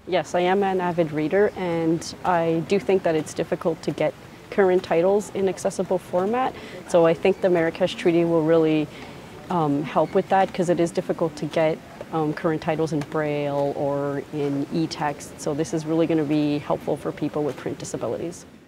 Yes, I am an avid reader, and I do think that it's difficult to get current titles in accessible format. So I think the Marrakesh Treaty will really help with that, because it is difficult to get current titles in Braille or in e-text. So this is really going to be helpful for people with print disabilities.